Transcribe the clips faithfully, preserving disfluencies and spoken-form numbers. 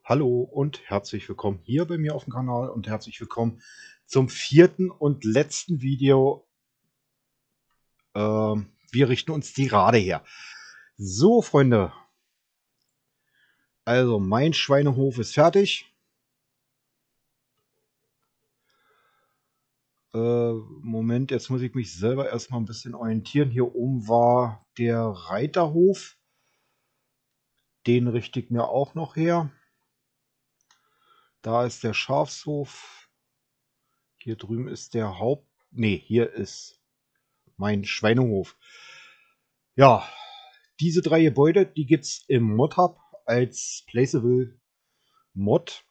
Hallo und herzlich willkommen hier bei mir auf dem Kanal und herzlich willkommen zum vierten und letzten Video. Ähm, wir richten uns die Gerade her. So, Freunde. Also, mein Schweinehof ist fertig. Äh, Moment, jetzt muss ich mich selber erstmal ein bisschen orientieren. Hier oben war der Reiterhof. Den richte ich mir auch noch her. Da ist der Schafshof. Hier drüben ist der Haupt... Ne, hier ist mein Schweinehof. Ja, diese drei Gebäude, die gibt es im Mod-Hub als Placeable Mod.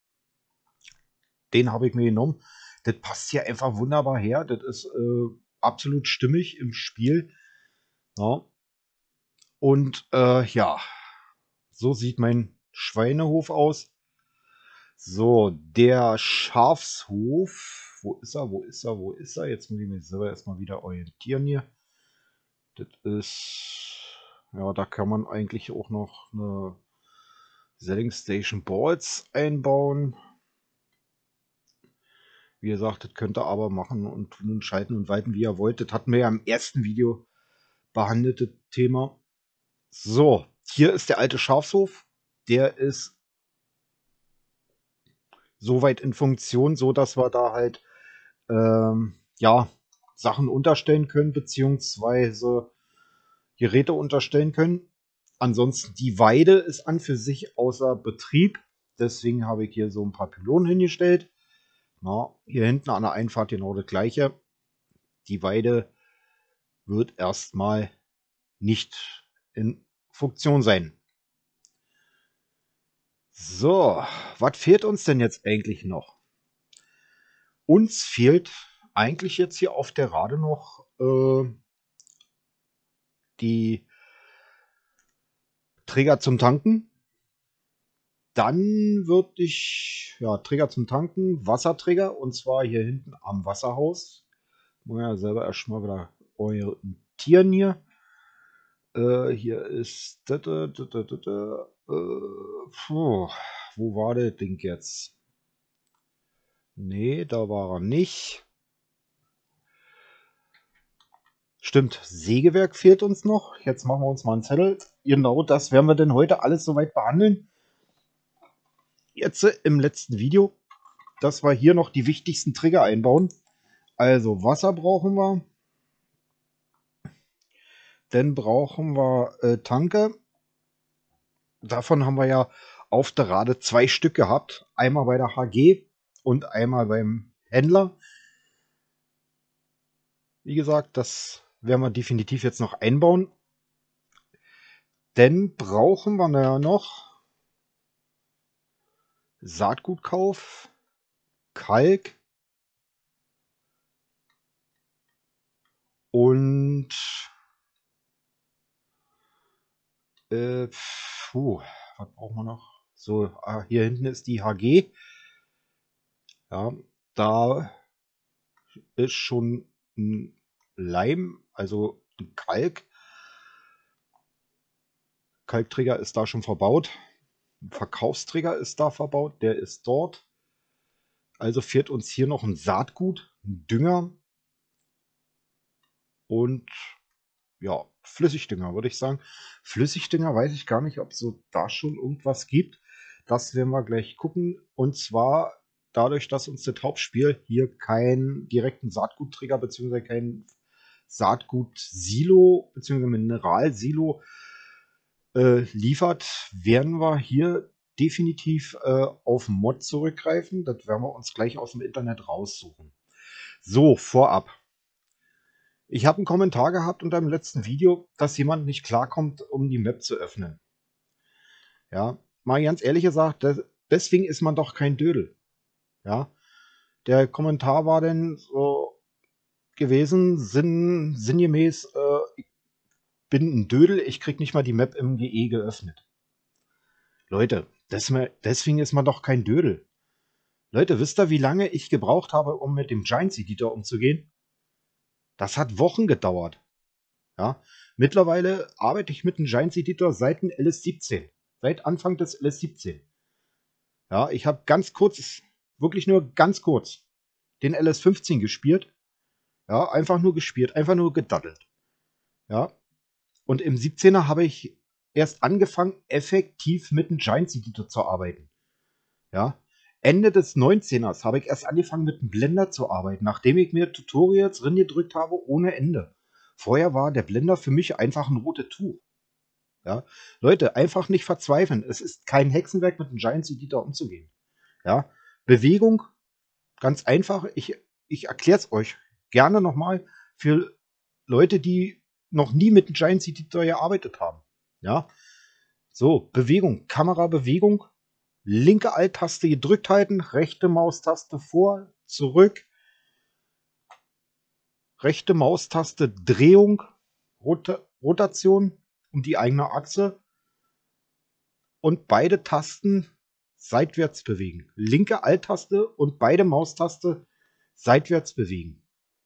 Den habe ich mir genommen. Das passt hier einfach wunderbar her. Das ist äh, absolut stimmig im Spiel. Ja. Und äh, ja, so sieht mein Schweinehof aus. So, der Schafshof. Wo ist er? Wo ist er? Wo ist er? Jetzt muss ich mich selber erstmal wieder orientieren hier. Das ist... Ja, da kann man eigentlich auch noch eine Selling Station Boards einbauen. Wie gesagt, das könnt ihr aber machen und tun und schalten und walten, wie ihr wollt. Das hatten wir ja im ersten Video behandelt, das Thema. So, hier ist der alte Schafshof. Der ist soweit in Funktion, so dass wir da halt ähm, ja, Sachen unterstellen können, beziehungsweise Geräte unterstellen können. Ansonsten die Weide ist an für sich außer Betrieb. Deswegen habe ich hier so ein paar Pylonen hingestellt. Na, hier hinten an der Einfahrt genau das gleiche. Die Weide wird erstmal nicht in Funktion sein. So, was fehlt uns denn jetzt eigentlich noch? Uns fehlt eigentlich jetzt hier auf der Rade noch äh, die Träger zum Tanken. Dann würde ich, ja, Träger zum Tanken, Wasserträger, und zwar hier hinten am Wasserhaus. Muss ja selber erstmal wieder orientieren hier. Äh, hier ist, da, da, da, da, da, da, äh, puh, wo war der Ding jetzt? Nee, da war er nicht. Stimmt, Sägewerk fehlt uns noch. Jetzt machen wir uns mal einen Zettel. Genau das werden wir denn heute alles soweit behandeln. Jetzt äh, im letzten Video, dass wir hier noch die wichtigsten Trigger einbauen. Also Wasser brauchen wir. Dann brauchen wir äh, Tanke. Davon haben wir ja auf der Rade zwei Stück gehabt. Einmal bei der H G und einmal beim Händler. Wie gesagt, das werden wir definitiv jetzt noch einbauen. Dann brauchen wir ja noch Saatgutkauf, Kalk und äh, puh, was brauchen wir noch? So, ah, hier hinten ist die H G. Ja, da ist schon ein Leim, also ein Kalk. Kalkträger ist da schon verbaut. Ein Verkaufsträger ist da verbaut, der ist dort. Also fehlt uns hier noch ein Saatgut, ein Dünger und ja, Flüssigdünger, würde ich sagen. Flüssigdünger weiß ich gar nicht, ob es so da schon irgendwas gibt. Das werden wir gleich gucken. Und zwar dadurch, dass uns das Hauptspiel hier keinen direkten Saatgutträger bzw. kein Saatgut-Silo bzw. Mineralsilo äh, liefert, werden wir hier definitiv äh, auf Mod zurückgreifen. Das werden wir uns gleich aus dem Internet raussuchen. So, vorab. Ich habe einen Kommentar gehabt unter dem letzten Video, dass jemand nicht klarkommt, um die Map zu öffnen. Ja, mal ganz ehrlich gesagt, das, deswegen ist man doch kein Dödel. Ja, der Kommentar war denn so gewesen, sinn, sinngemäß, äh, ich bin ein Dödel, ich krieg nicht mal die Map im G E geöffnet. Leute, das, deswegen ist man doch kein Dödel. Leute, wisst ihr, wie lange ich gebraucht habe, um mit dem Giants Editor umzugehen? Das hat Wochen gedauert. Ja, mittlerweile arbeite ich mit dem Giants Editor seit dem L S siebzehn. Seit Anfang des L S siebzehn. Ja, ich habe ganz kurz, wirklich nur ganz kurz, den L S fünfzehn gespielt. Ja, einfach nur gespielt, einfach nur gedaddelt. Ja, und im siebzehner habe ich erst angefangen, effektiv mit dem Giants Editor zu arbeiten. Ja, Ende des neunzehners habe ich erst angefangen, mit dem Blender zu arbeiten, nachdem ich mir Tutorials drin gedrückt habe ohne Ende. Vorher war der Blender für mich einfach ein rotes Tuch. Ja, Leute, einfach nicht verzweifeln. Es ist kein Hexenwerk, mit dem Giants Editor umzugehen. Ja, Bewegung, ganz einfach. Ich, ich erkläre es euch gerne nochmal für Leute, die noch nie mit dem Giants Editor gearbeitet haben. Ja, so, Bewegung, Kamerabewegung, linke Alt-Taste gedrückt halten, rechte Maustaste vor, zurück, rechte Maustaste Drehung, Rot Rotation um die eigene Achse und beide Tasten seitwärts bewegen. Linke Alt-Taste und beide Maustaste seitwärts bewegen.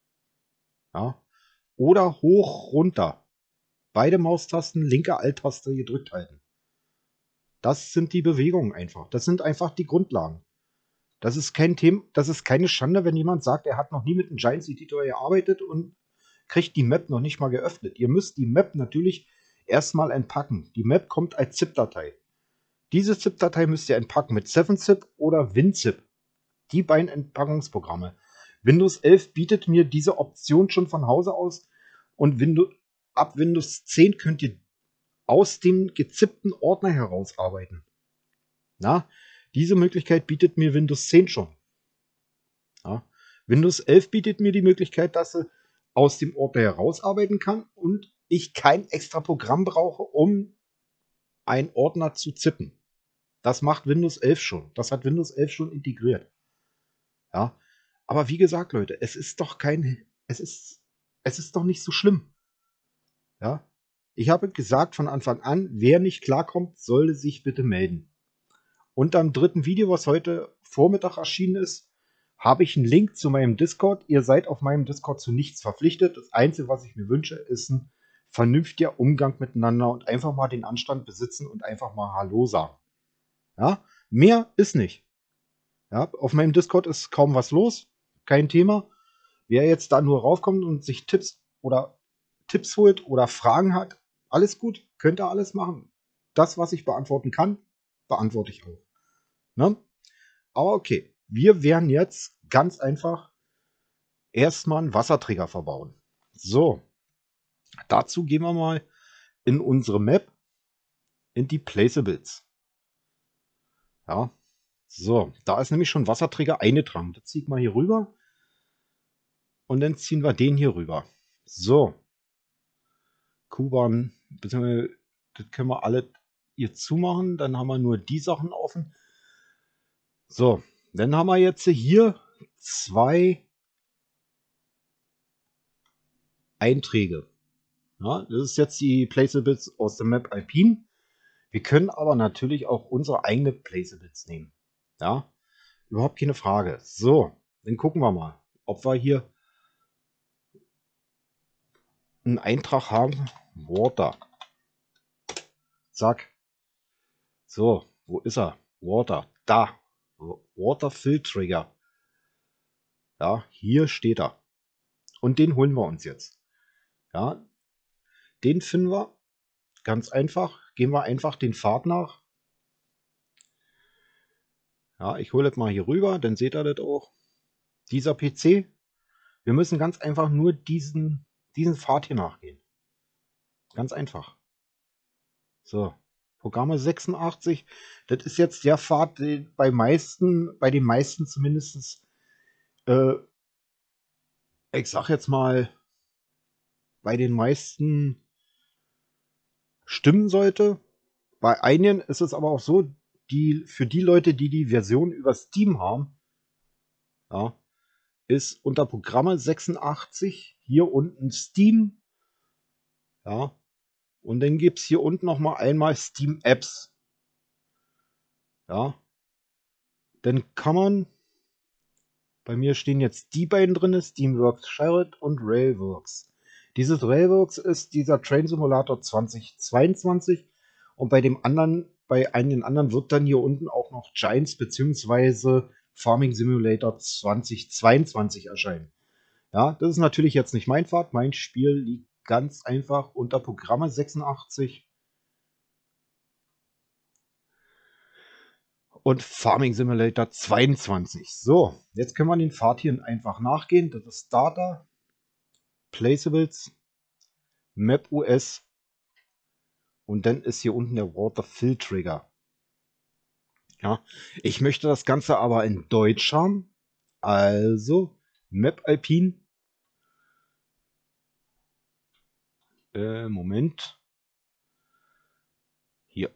Ja. Oder hoch, runter. Beide Maustasten, linke Alt-Taste gedrückt halten. Das sind die Bewegungen einfach. Das sind einfach die Grundlagen. Das ist kein Thema, das ist keine Schande, wenn jemand sagt, er hat noch nie mit einem Giants Editor gearbeitet und kriegt die Map noch nicht mal geöffnet. Ihr müsst die Map natürlich erstmal entpacken. Die Map kommt als ZIP-Datei. Diese ZIP-Datei müsst ihr entpacken mit seven zip oder WinZip. Die beiden Entpackungsprogramme. Windows elf bietet mir diese Option schon von Hause aus und Windows, ab Windows zehn könnt ihr aus dem gezippten Ordner herausarbeiten. Na, diese Möglichkeit bietet mir Windows zehn schon. Ja. Windows elf bietet mir die Möglichkeit, dass ich aus dem Ordner herausarbeiten kann und ich kein extra Programm brauche, um einen Ordner zu zippen. Das macht Windows elf schon. Das hat Windows elf schon integriert. Ja. Aber wie gesagt, Leute, es ist doch kein, es ist, es ist doch nicht so schlimm. Ja. Ich habe gesagt von Anfang an, wer nicht klarkommt, sollte sich bitte melden. Unter dem dritten Video, was heute Vormittag erschienen ist, habe ich einen Link zu meinem Discord. Ihr seid auf meinem Discord zu nichts verpflichtet. Das Einzige, was ich mir wünsche, ist ein vernünftiger Umgang miteinander und einfach mal den Anstand besitzen und einfach mal Hallo sagen. Ja, mehr ist nicht. Ja, auf meinem Discord ist kaum was los. Kein Thema. Wer jetzt da nur raufkommt und sich Tipps oder Tipps holt oder Fragen hat, alles gut, könnt ihr alles machen. Das, was ich beantworten kann, beantworte ich auch. Ne? Aber okay, wir werden jetzt ganz einfach erstmal einen Wasserträger verbauen. So, dazu gehen wir mal in unsere Map, in die Placeables. Ja, so, da ist nämlich schon Wasserträger eingetragen. Das zieht mal hier rüber und dann ziehen wir den hier rüber. So, Kuban, beziehungsweise das können wir alle hier zumachen. Dann haben wir nur die Sachen offen. So, dann haben wir jetzt hier zwei Einträge. Ja, das ist jetzt die Placeables aus der Map Alpine. Wir können aber natürlich auch unsere eigene Placeables nehmen. Ja, überhaupt keine Frage. So, dann gucken wir mal, ob wir hier einen Eintrag haben. Water. Zack. So, wo ist er? Water. Da. Water Fill Trigger. Ja, hier steht er. Und den holen wir uns jetzt. Ja, den finden wir ganz einfach. Gehen wir einfach den Pfad nach. Ja, ich hole das mal hier rüber, dann seht ihr das auch. Dieser P C. Wir müssen ganz einfach nur diesen, diesen Pfad hier nachgehen. Ganz einfach. So, Programme sechsundachtzig. Das ist jetzt der Pfad, den bei meisten, bei den meisten zumindest, äh, ich sag jetzt mal, bei den meisten stimmen sollte. Bei einigen ist es aber auch so, die, für die Leute, die die Version über Steam haben, ja, ist unter Programme sechsundachtzig hier unten Steam. Ja, und dann gibt es hier unten noch mal einmal Steam Apps. Ja, dann kann man, bei mir stehen jetzt die beiden drin, Steamworks Chariot und Railworks. Dieses Railworks ist dieser Train Simulator zwanzig zweiundzwanzig und bei dem anderen bei einigen anderen wird dann hier unten auch noch Giants bzw. Farming Simulator zweitausendzweiundzwanzig erscheinen. Ja, das ist natürlich jetzt nicht mein Pfad. Mein Spiel liegt ganz einfach unter Programme sechsundachtzig und Farming Simulator zweiundzwanzig. So, jetzt können wir den Pfad hier einfach nachgehen. Das ist Data, Placeables, Map U S und dann ist hier unten der Water Fill Trigger. Ja, ich möchte das Ganze aber in Deutsch haben. Also Map Alpine. Äh, Moment. Hier.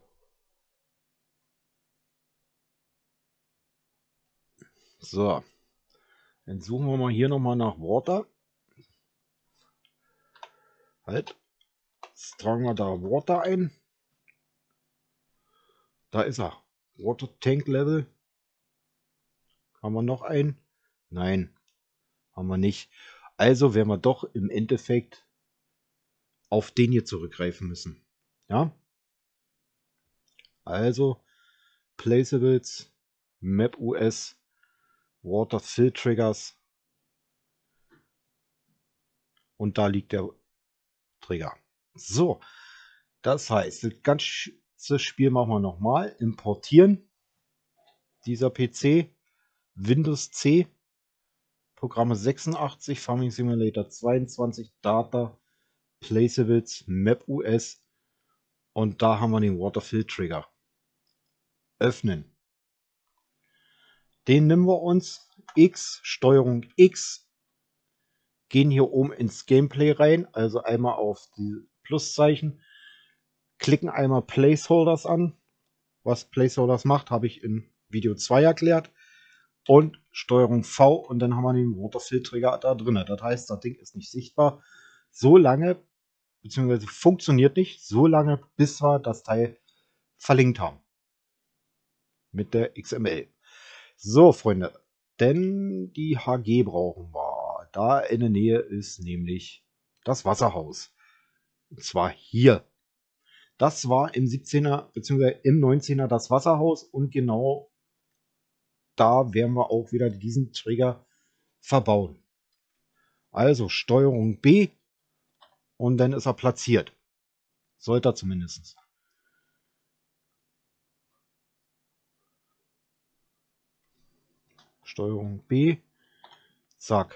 So. Dann suchen wir mal hier nochmal nach Water. Halt. Jetzt tragen wir da Water ein. Da ist er. Water Tank Level. Haben wir noch einen? Nein, haben wir nicht. Also werden wir doch im Endeffekt auf den hier zurückgreifen müssen. Ja? Also Placeables, Map U S, Water Fill Triggers und da liegt der Trigger. So, das heißt, das ganze Spiel machen wir nochmal. Importieren. Dieser P C, Windows C, Programme sechsundachtzig, Farming Simulator zweiundzwanzig, Data, Placeables, Map U S und da haben wir den Water Fill Trigger. Öffnen. Den nehmen wir uns. X, Steuerung X. Gehen hier oben ins Gameplay rein. Also einmal auf die Pluszeichen. Klicken einmal Placeholders an. Was Placeholders macht, habe ich in Video zwei erklärt. Und Steuerung V und dann haben wir den Water Fill Trigger da drin. Das heißt, das Ding ist nicht sichtbar. So lange, beziehungsweise funktioniert nicht, so lange, bis wir das Teil verlinkt haben. Mit der X M L. So, Freunde, denn die H G brauchen wir. Da in der Nähe ist nämlich das Wasserhaus. Und zwar hier. Das war im siebzehner bzw. im neunzehner das Wasserhaus und genau da werden wir auch wieder diesen Trigger verbauen. Also Steuerung B und dann ist er platziert. Sollte er zumindest. Steuerung B. Zack.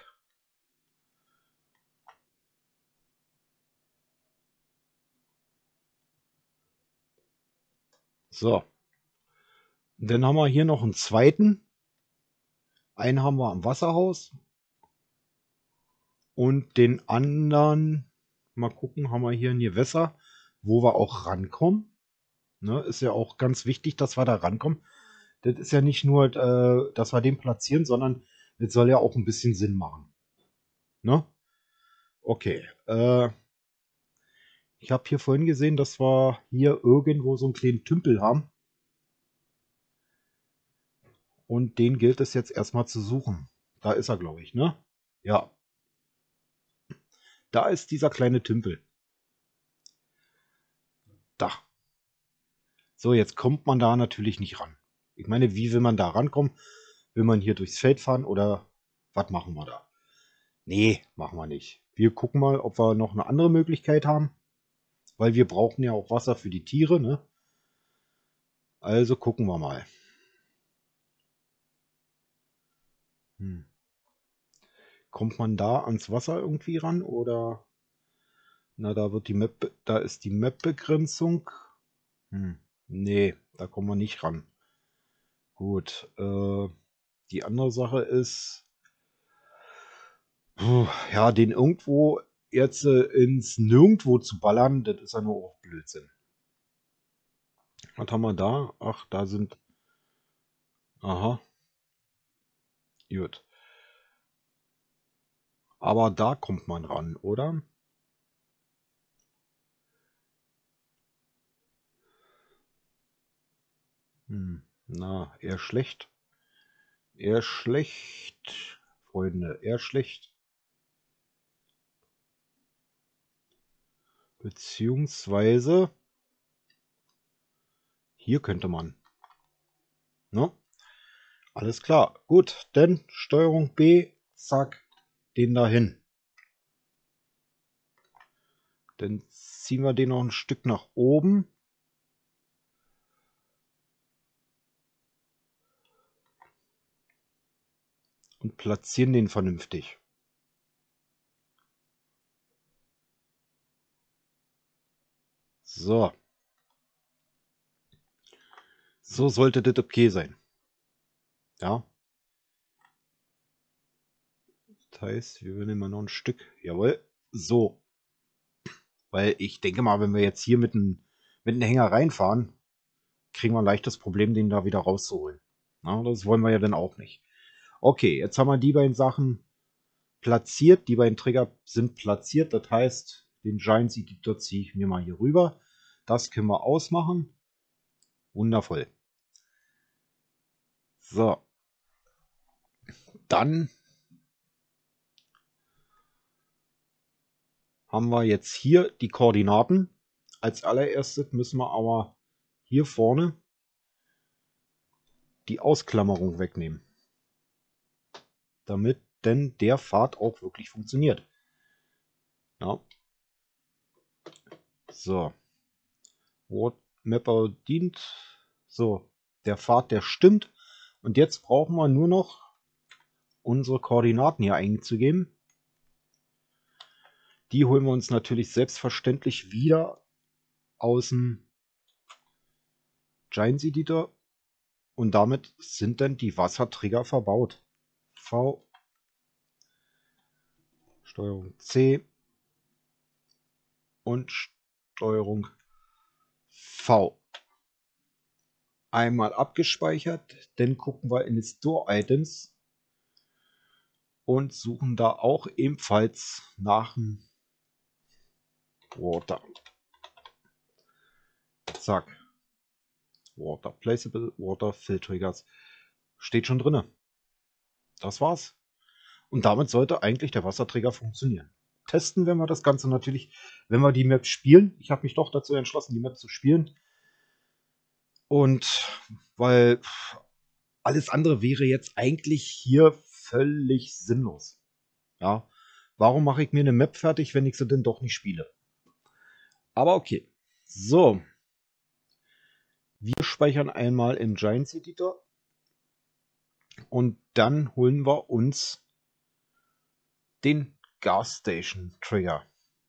So. Dann haben wir hier noch einen zweiten. Einen haben wir am Wasserhaus. Und den anderen, mal gucken, haben wir hier ein Gewässer, wo wir auch rankommen. Ne, ist ja auch ganz wichtig, dass wir da rankommen. Das ist ja nicht nur, äh, dass wir den platzieren, sondern das soll ja auch ein bisschen Sinn machen. Ne? Okay. Äh, ich habe hier vorhin gesehen, dass wir hier irgendwo so einen kleinen Tümpel haben. Und den gilt es jetzt erstmal zu suchen. Da ist er, glaube ich, ne? Ja. Da ist dieser kleine Tümpel. Da. So, jetzt kommt man da natürlich nicht ran. Ich meine, wie will man da rankommen? Will man hier durchs Feld fahren oder was machen wir da? Nee, machen wir nicht. Wir gucken mal, ob wir noch eine andere Möglichkeit haben. Weil wir brauchen ja auch Wasser für die Tiere, ne? Also gucken wir mal. Hm. Kommt man da ans Wasser irgendwie ran oder? Na, da wird die Map, da ist die Map-Begrenzung. Hm. Nee, da kommen wir nicht ran. Gut, äh, die andere Sache ist, puh, ja, den irgendwo jetzt äh, ins Nirgendwo zu ballern, das ist ja nur auch Blödsinn. Was haben wir da? Ach, da sind, aha, gut. Aber da kommt man ran, oder? Hm. Na, eher schlecht. Eher schlecht, Freunde, eher schlecht. Beziehungsweise hier könnte man. Ne? Alles klar. Gut, dann Steuerung B, zack, den dahin. Dann ziehen wir den noch ein Stück nach oben. Und platzieren den vernünftig. So. So sollte das okay sein. Ja. Das heißt, wir nehmen mal noch ein Stück. Jawohl. So. Weil ich denke mal, wenn wir jetzt hier mit einem mit einem Hänger reinfahren, kriegen wir leicht das Problem, den da wieder rauszuholen. Na, das wollen wir ja dann auch nicht. Okay, jetzt haben wir die beiden Sachen platziert. Die beiden Trigger sind platziert. Das heißt, den Giants Editor ziehe ich mir mal hier rüber. Das können wir ausmachen. Wundervoll. So. Dann haben wir jetzt hier die Koordinaten. Als allererstes müssen wir aber hier vorne die Ausklammerung wegnehmen. Damit denn der Pfad auch wirklich funktioniert. Ja. So. What Mapper dient. So. Der Pfad, der stimmt. Und jetzt brauchen wir nur noch unsere Koordinaten hier einzugeben. Die holen wir uns natürlich selbstverständlich wieder aus dem Giants Editor. Und damit sind dann die Wassertrigger verbaut. V, Steuerung C und Steuerung V. Einmal abgespeichert, dann gucken wir in die Store Items und suchen da auch ebenfalls nach dem Water. Zack. Water Placeable, Water Fill Triggers. Steht schon drin. Das war's. Und damit sollte eigentlich der Wasserträger funktionieren. Testen werden wir das Ganze natürlich, wenn wir die Map spielen. Ich habe mich doch dazu entschlossen, die Map zu spielen. Und weil alles andere wäre jetzt eigentlich hier völlig sinnlos. Ja, warum mache ich mir eine Map fertig, wenn ich sie denn doch nicht spiele? Aber okay. So. Wir speichern einmal im Giants Editor. Und dann holen wir uns den Gas Station Trigger.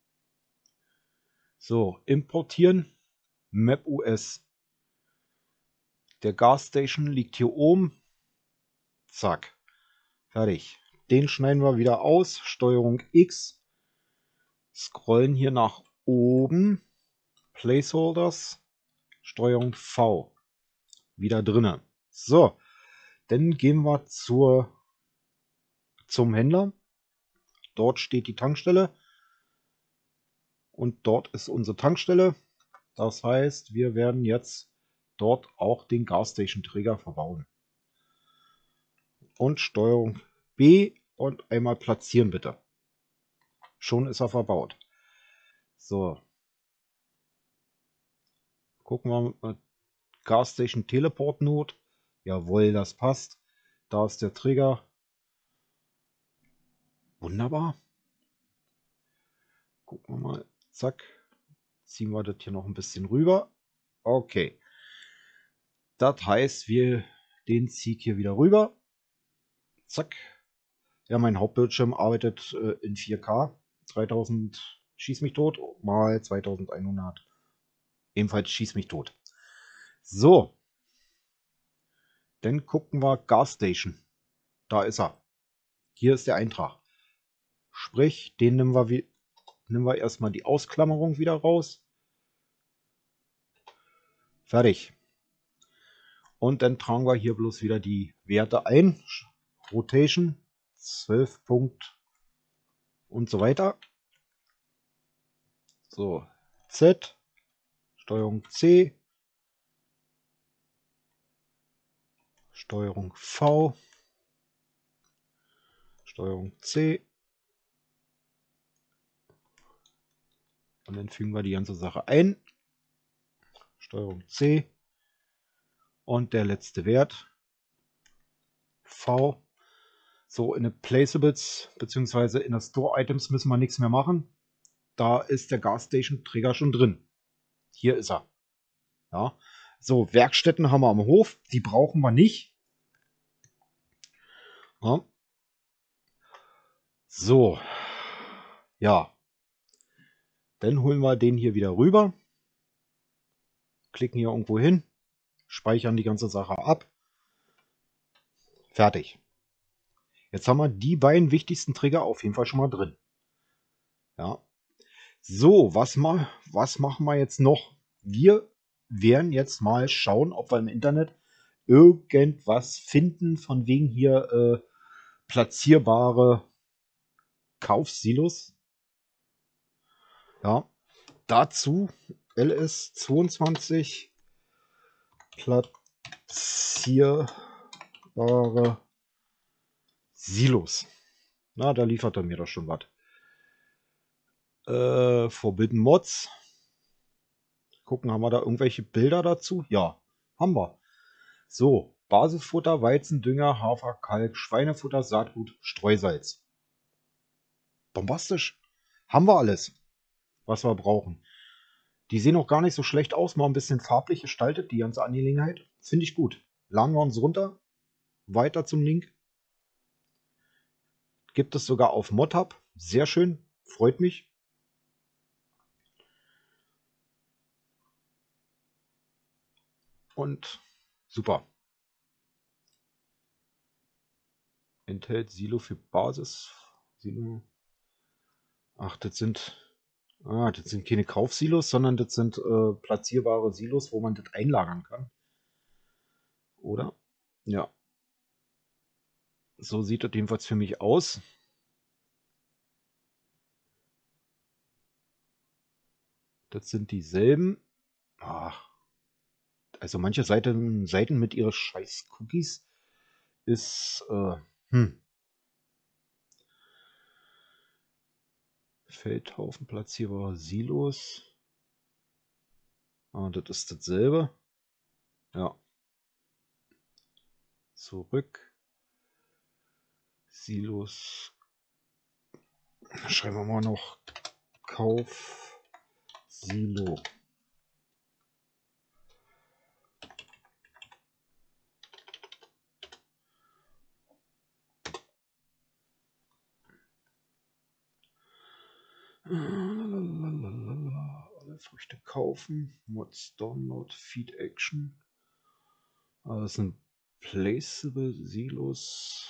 So, importieren. MapOS. Der Gas Station liegt hier oben. Zack. Fertig. Den schneiden wir wieder aus. Steuerung X. Scrollen hier nach oben. Placeholders. Steuerung V. Wieder drinne. So. Dann gehen wir zur, zum Händler. Dort steht die Tankstelle. Und dort ist unsere Tankstelle. Das heißt, wir werden jetzt dort auch den Gas Station Träger verbauen. Und Steuerung B und einmal platzieren bitte. Schon ist er verbaut. So. Gucken wir mal. Gas Station Teleport Node. Jawohl, das passt. Da ist der Trigger. Wunderbar. Gucken wir mal. Zack. Ziehen wir das hier noch ein bisschen rüber. Okay. Das heißt, wir den ziehe ich hier wieder rüber. Zack. Ja, mein Hauptbildschirm arbeitet äh, in vier K. dreitausend schieß mich tot mal zweitausendeinhundert. Ebenfalls schieß mich tot. So. Dann gucken wir Gas Station. Da ist er. Hier ist der Eintrag. Sprich, den nehmen wir, wie, nehmen wir erstmal die Ausklammerung wieder raus. Fertig. Und dann tragen wir hier bloß wieder die Werte ein. Rotation, zwölf Punkt und so weiter. So, Z, Steuerung C, Steuerung V, Steuerung C. Und dann fügen wir die ganze Sache ein. Steuerung C. Und der letzte Wert, V. So, in den Placeables bzw. in den Store-Items müssen wir nichts mehr machen. Da ist der Gasstation-Trigger schon drin. Hier ist er. Ja. So, Werkstätten haben wir am Hof. Die brauchen wir nicht. Ja. So. Ja. Dann holen wir den hier wieder rüber. Klicken hier irgendwo hin. Speichern die ganze Sache ab. Fertig. Jetzt haben wir die beiden wichtigsten Trigger auf jeden Fall schon mal drin. Ja. So, was, ma was machen wir jetzt noch? Wir werden jetzt mal schauen, ob wir im Internet irgendwas finden, von wegen hier äh, platzierbare Kaufsilos. Ja, dazu L S zweiundzwanzig platzierbare Silos. Na, da liefert er mir doch schon was. Äh, Forbidden Mods. Gucken, haben wir da irgendwelche Bilder dazu? Ja, haben wir. So, Basisfutter, Weizen, Dünger, Hafer, Kalk, Schweinefutter, Saatgut, Streusalz. Bombastisch. Haben wir alles, was wir brauchen. Die sehen auch gar nicht so schlecht aus. Mal ein bisschen farblich gestaltet, die ganze Angelegenheit. Finde ich gut. Laden wir uns runter. Weiter zum Link. Gibt es sogar auf ModHub. Sehr schön. Freut mich. Und super. Enthält Silo für Basis. Silo. Ach, das sind, ah, das sind keine Kaufsilos, sondern das sind äh, platzierbare Silos, wo man das einlagern kann. Oder? Ja. So sieht das jedenfalls für mich aus. Das sind dieselben. Ach, also manche Seiten, Seiten mit ihren scheiß Cookies ist, äh, hm. Feldhaufen platzierbare Silos. Ah, das ist dasselbe. Ja. Zurück. Silos. Schreiben wir mal noch Kauf Silo. Alle Früchte kaufen. Mods Download. Feed Action. Also das sind Placeable Silos.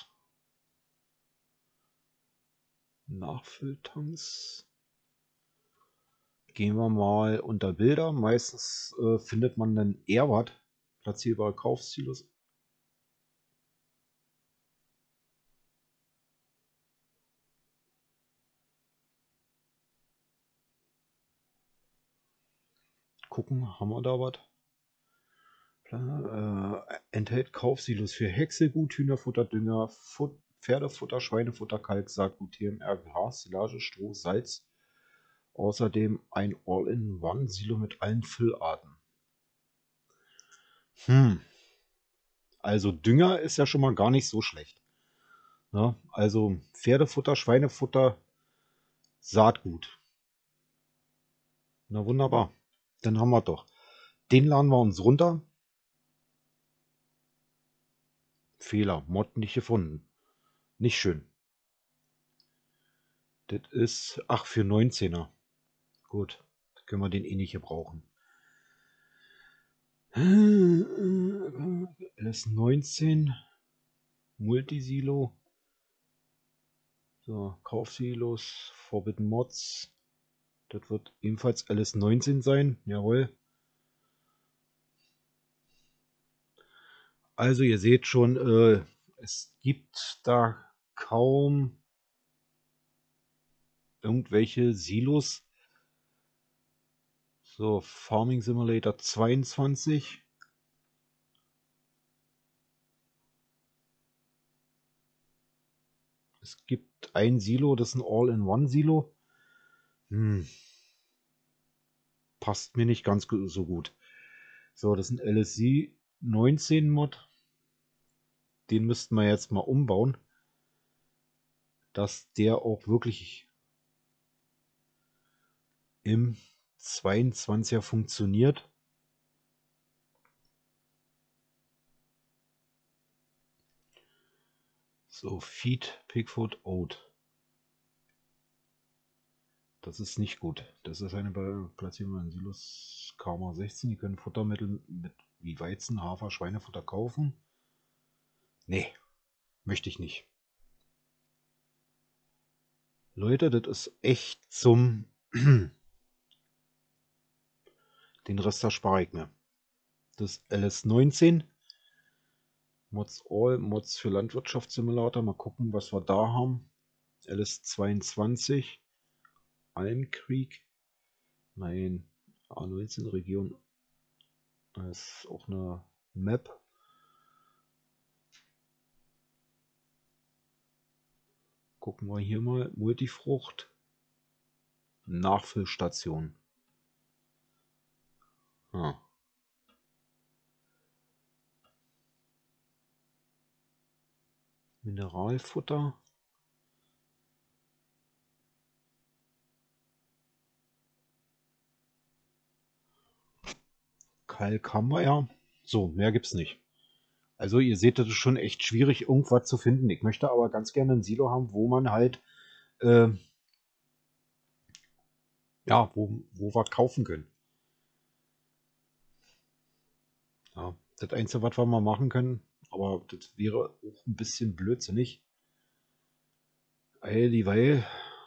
Nachfülltanks. Gehen wir mal unter Bilder. Meistens äh, findet man dann eher was. Platzierbare Kaufsilos. Gucken, haben wir da was? Äh, enthält Kaufsilos für Häckselgut, Hühnerfutter, Dünger, Fut Pferdefutter, Schweinefutter, Kalk, Saatgut, T M R, Gras, Silage, Stroh, Salz. Außerdem ein All-in-One-Silo mit allen Füllarten. Hm. Also Dünger ist ja schon mal gar nicht so schlecht. Ne? Also Pferdefutter, Schweinefutter, Saatgut. Na wunderbar. Dann haben wir doch. Den laden wir uns runter. Fehler. Mod nicht gefunden. Nicht schön. Das ist, ach, für neunzehner. Gut. Da können wir den eh nicht gebrauchen. L S neunzehn. Multisilo. So, Kaufsilos. Forbidden Mods. Das wird ebenfalls L S neunzehn sein. Jawohl. Also ihr seht schon, äh, es gibt da kaum irgendwelche Silos. So, Farming Simulator zweiundzwanzig. Es gibt ein Silo, das ist ein All-in-One-Silo. Hm. Passt mir nicht ganz so gut. So, das sind L S I neunzehn Mod. Den müssten wir jetzt mal umbauen, dass der auch wirklich im zweiundzwanziger funktioniert. So, Feed, Pigfoot, Oat. Das ist nicht gut. Das ist eine Platzierung in Silos Karma sechzehn. Die können Futtermittel mit wie Weizen, Hafer, Schweinefutter kaufen. Nee, möchte ich nicht. Leute, das ist echt zum... Den Rest erspare ich mir. Das L S neunzehn. Mods All, Mods für Landwirtschaftssimulator. Mal gucken, was wir da haben. L S zweiundzwanzig. Alm Creek. Nein, A neunzehn Region. Das ist auch eine Map. Gucken wir hier mal. Multifrucht. Nachfüllstation. Ah. Mineralfutter. Kalk haben wir ja. So, mehr gibt's nicht. Also ihr seht, das ist schon echt schwierig, irgendwas zu finden. Ich möchte aber ganz gerne ein Silo haben, wo man halt, äh, ja, wo, wo wir kaufen können. Ja, das Einzige, was wir mal machen können, aber das wäre auch ein bisschen blödsinnig. Weil, weil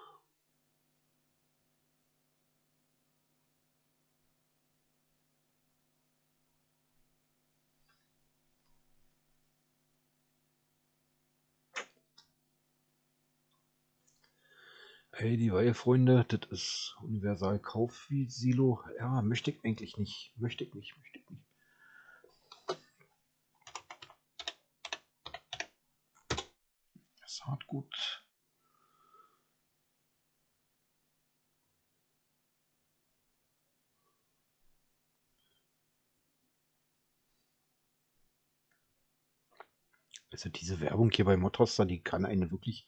Hey, die Weil, Freunde, das ist Universal Kauf-Silo. Ja, möchte ich eigentlich nicht. Möchte ich nicht, möchte ich nicht. Saatgut. Also diese Werbung hier bei Modroster, die kann eine wirklich...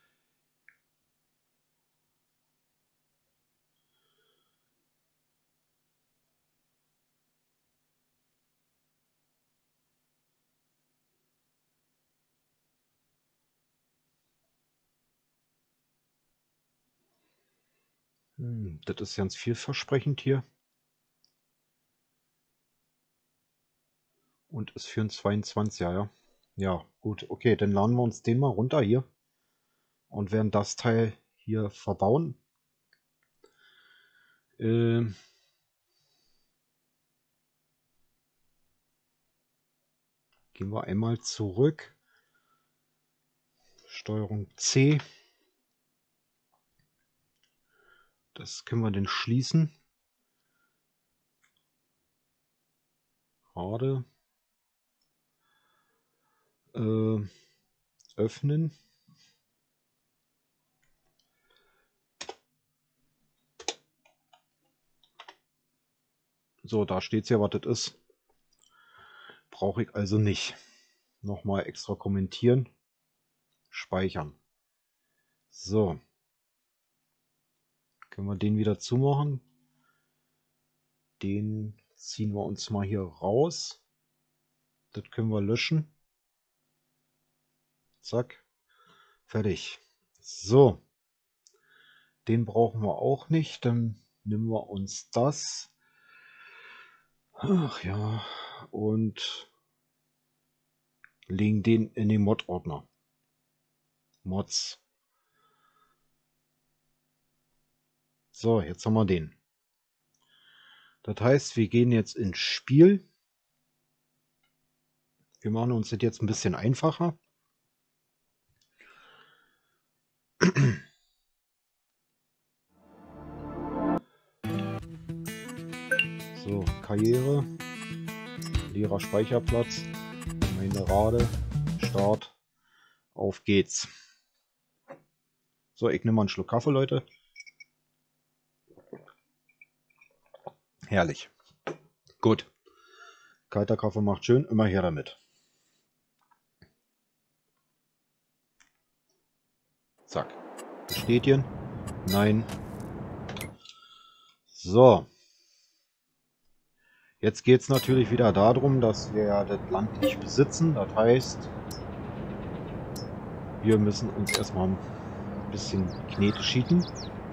Hm, das ist ganz vielversprechend hier. Und ist für ein zweiundzwanziger, ja. Ja, gut, okay, dann laden wir uns den mal runter hier. Und werden das Teil hier verbauen. Ähm... Gehen wir einmal zurück. Steuerung C. Das können wir dann schließen. Gerade. Äh, öffnen. So, da steht es ja, was das ist. Brauche ich also nicht. Nochmal extra kommentieren. Speichern. So. Können wir den wieder zumachen. Den ziehen wir uns mal hier raus. Das können wir löschen. Zack. Fertig. So. Den brauchen wir auch nicht. Dann nehmen wir uns das. Ach ja. Und legen den in den Mod-Ordner. Mods. So, jetzt haben wir den. Das heißt, wir gehen jetzt ins Spiel. Wir machen uns das jetzt ein bisschen einfacher. So, Karriere, leerer Speicherplatz, meine Rade, Start, auf geht's. So, ich nehme mal einen Schluck Kaffee, Leute. Herrlich. Gut. Kalter Kaffee macht schön, immer her damit. Zack. Bestätigen. Nein. So. Jetzt geht es natürlich wieder darum, dass wir ja das Land nicht besitzen. Das heißt, wir müssen uns erstmal ein bisschen Knete schieten.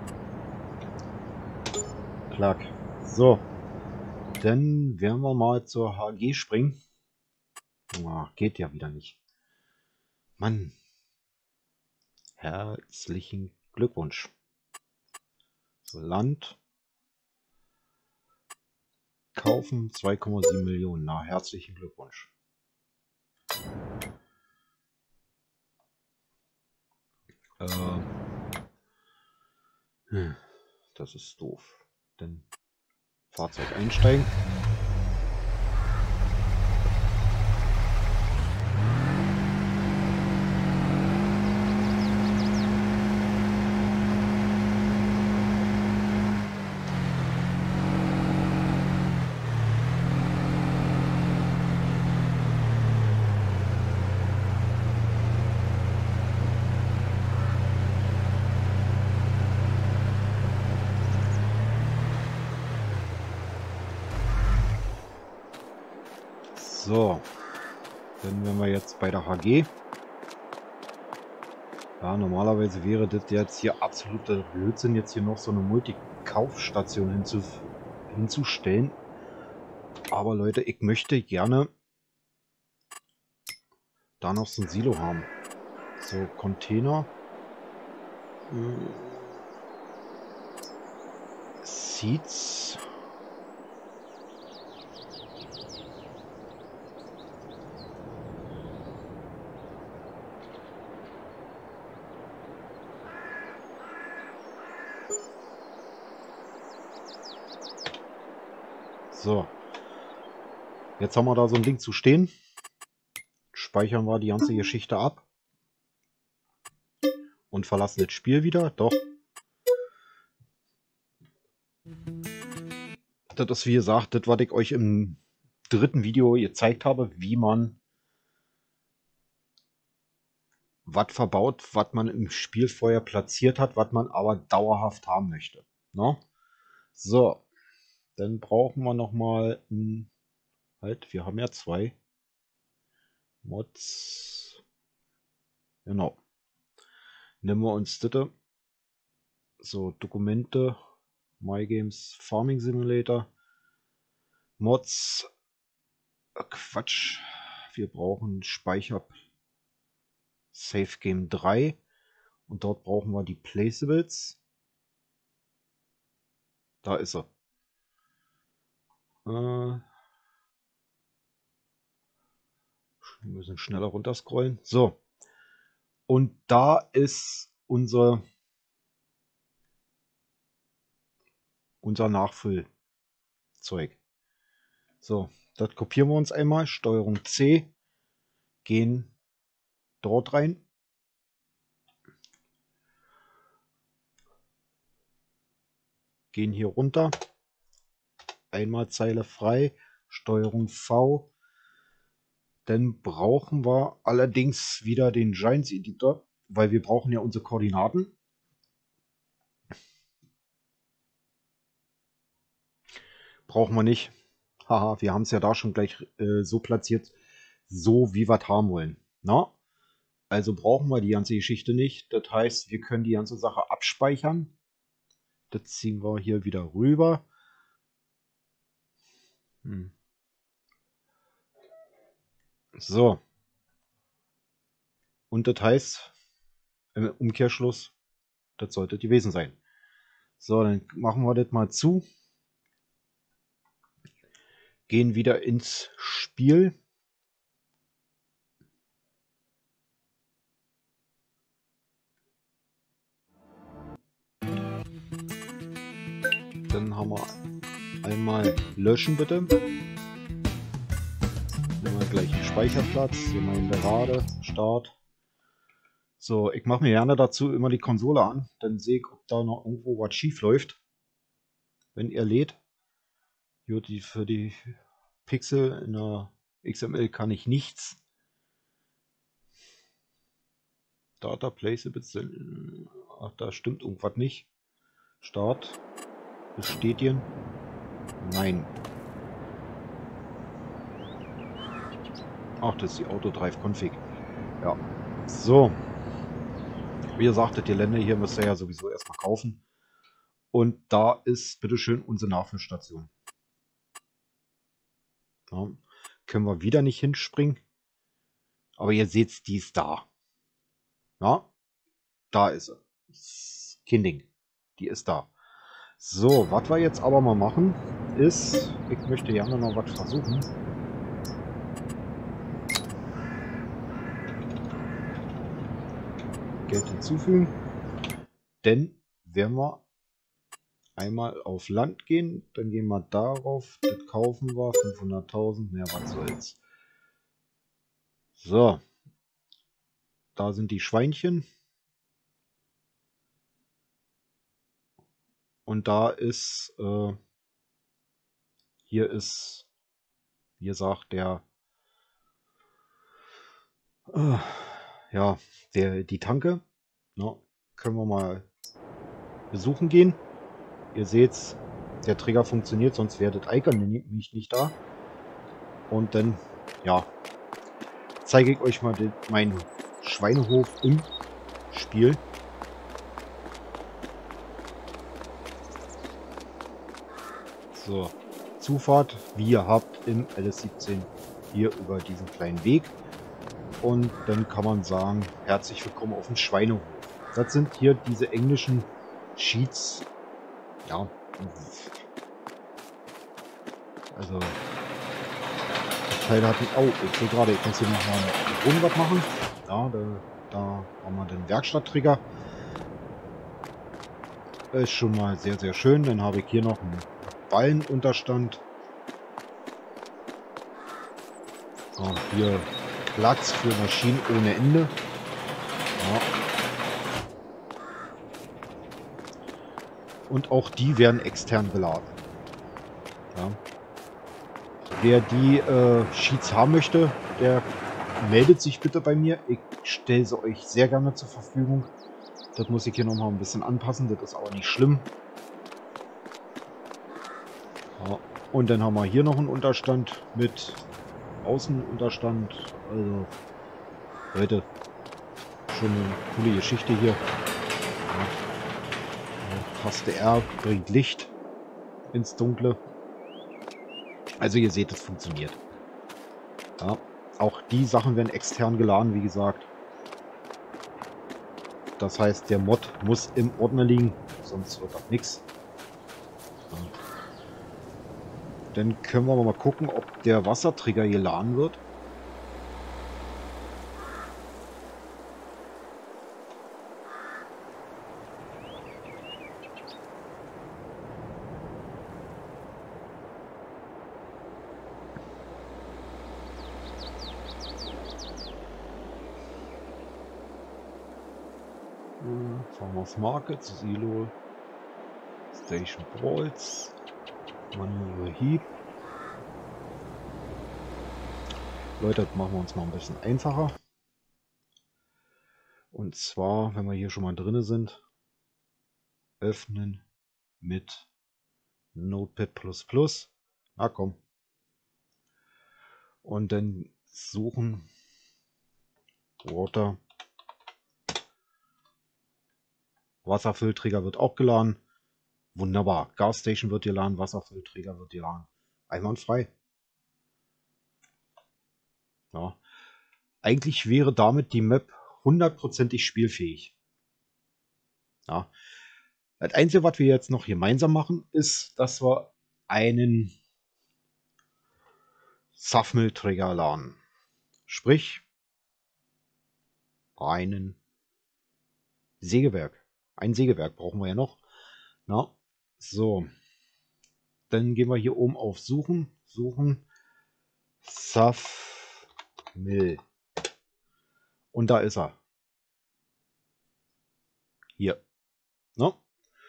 Klack. So. Dann werden wir mal zur H G springen. Oh, geht ja wieder nicht. Mann. Herzlichen Glückwunsch. So, Land. Kaufen zwei Komma sieben Millionen. Na, herzlichen Glückwunsch. Äh, das ist doof. Dann Fahrzeug einsteigen. So, dann wären wir jetzt bei der H G. Ja, normalerweise wäre das jetzt hier absoluter Blödsinn, jetzt hier noch so eine Multikaufstation hinzu, hinzustellen. Aber Leute, ich möchte gerne da noch so ein Silo haben. So, Container. Hm. Seeds. So, jetzt haben wir da so ein Ding zu stehen. Speichern wir die ganze Geschichte ab und verlassen das Spiel wieder. Doch. Das ist wie gesagt, das, was ich euch im dritten Video gezeigt habe, wie man was verbaut, was man im Spiel vorher platziert hat, was man aber dauerhaft haben möchte. No? So, dann brauchen wir noch mal ein, halt, wir haben ja zwei Mods. Genau. Nehmen wir uns das. So, Dokumente, MyGames Farming Simulator, Mods. Quatsch. Wir brauchen Speicher Save Game drei und dort brauchen wir die Placeables. Da ist er. Äh, wir müssen schneller runter scrollen. So. Und da ist unser, unser Nachfüllzeug. So, das kopieren wir uns einmal. Steuerung C. Gehen dort rein. Gehen hier runter. Einmal Zeile frei. Steuerung V. Dann brauchen wir allerdings wieder den Giants Editor, weil wir brauchen ja unsere Koordinaten. Brauchen wir nicht. Haha, wir haben es ja da schon gleich äh, so platziert, so wie wir es haben wollen. Na? Also brauchen wir die ganze Geschichte nicht. Das heißt, wir können die ganze Sache abspeichern. Das ziehen wir hier wieder rüber. Hm. So. Und das heißt, im Umkehrschluss, das sollte gewesen sein. So, dann machen wir das mal zu. Gehen wieder ins Spiel. Dann haben wir einmal löschen bitte. Nehmen wir gleich einen Speicherplatz. Hier mal in der Rade. Start. So, ich mache mir gerne dazu immer die Konsole an. Dann sehe ich, ob da noch irgendwo was schief läuft. Wenn er lädt. Für die, für die Pixel. In der X M L kann ich nichts. Data Placeable. Ach, da stimmt irgendwas nicht. Start. Bestätigen. Nein. Ach, das ist die Autodrive Config. Ja. So. Wie ihr sagtet, die Länder hier müsst ihr ja sowieso erstmal kaufen. Und da ist bitteschön unsere Nachfüllstation. Ja. Können wir wieder nicht hinspringen. Aber ihr seht, die ist da. Ja. Da ist sie. Kein Ding. Die ist da. So, was wir jetzt aber mal machen, ist, ich möchte gerne noch was versuchen. Geld hinzufügen. Denn wenn wir einmal auf Land gehen, dann gehen wir darauf, das kaufen wir, fünfhunderttausend, mehr was soll's. So, da sind die Schweinchen. Und da ist, äh, hier ist, wie gesagt, der, äh, ja, der, die Tanke. Na, können wir mal besuchen gehen. Ihr seht's, der Trigger funktioniert, sonst wäre das Icon nämlich nicht da. Und dann, ja, zeige ich euch mal den, meinen Schweinehof im Spiel. So, Zufahrt, wie ihr habt im L S siebzehn hier über diesen kleinen Weg. Und dann kann man sagen, herzlich willkommen auf dem Schweinehof. Das sind hier diese englischen Sheets. Ja, also die Teile hatten... Oh, ich sehe gerade, ich muss hier nochmal einen Boden was machen. Ja, da, da haben wir den Werkstatttrigger. Ist schon mal sehr, sehr schön. Dann habe ich hier noch einen Ballenunterstand. Ja, hier Platz für Maschinen ohne Ende. Ja. Und auch die werden extern geladen. Ja. Wer die äh, Sheets haben möchte, der meldet sich bitte bei mir. Ich stelle sie euch sehr gerne zur Verfügung. Das muss ich hier nochmal ein bisschen anpassen. Das ist aber nicht schlimm. Ja. Und dann haben wir hier noch einen Unterstand mit Außenunterstand. Also, Leute, schon eine coole Geschichte hier. Ja. Taste R bringt Licht ins Dunkle. Also ihr seht, es funktioniert. Ja. Auch die Sachen werden extern geladen, wie gesagt. Das heißt, der Mod muss im Ordner liegen, sonst wird das nichts. Ja. Dann können wir mal gucken, ob der Wassertrigger geladen wird. Farmers Market, Silo, Station Brawls, Manual Heap. Leute, das machen wir uns mal ein bisschen einfacher. Und zwar, wenn wir hier schon mal drin sind, öffnen mit Notepad plus plus. Na komm. Und dann suchen Water. Wasserfüllträger wird auch geladen. Wunderbar. Gasstation wird geladen, Wasserfüllträger wird geladen. Einwandfrei. Ja. Eigentlich wäre damit die Map hundertprozentig spielfähig. Ja. Das Einzige, was wir jetzt noch gemeinsam machen, ist, dass wir einen Saftmüllträger laden. Sprich, einen Sägewerk. Ein Sägewerk brauchen wir ja noch. Na, so. Dann gehen wir hier oben auf Suchen. Suchen. Saftmill. Und da ist er. Hier. No?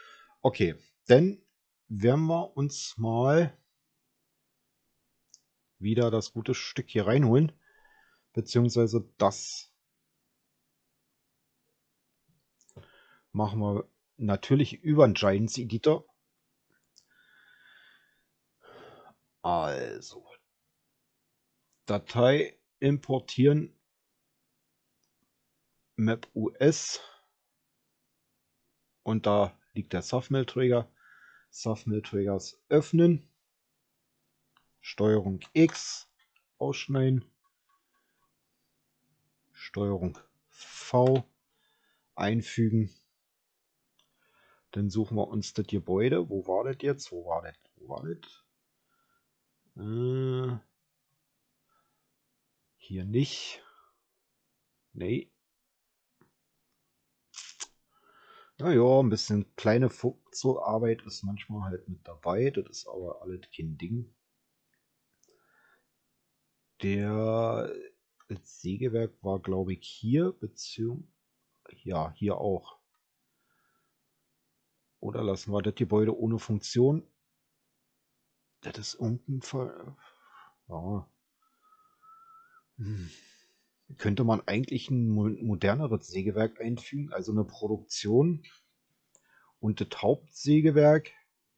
Okay. Dann werden wir uns mal wieder das gute Stück hier reinholen. Beziehungsweise das machen wir natürlich über den Giants Editor. Also, Datei importieren, MapOS und da liegt der Softmail-Träger. Softmail-Trägers öffnen, Steuerung X ausschneiden, Steuerung V einfügen. Dann suchen wir uns das Gebäude. Wo war das jetzt? Wo war das? Wo war das? Äh, hier nicht. Nee. Naja, ein bisschen kleine Fuchsarbeit ist manchmal halt mit dabei. Das ist aber alles kein Ding. Der das Sägewerk war, glaube ich, hier, beziehungsweise ja, hier auch. Oder lassen wir das Gebäude ohne Funktion? Das ist irgendein Fall. Ja. Hm. Könnte man eigentlich ein moderneres Sägewerk einfügen, also eine Produktion und das Hauptsägewerk.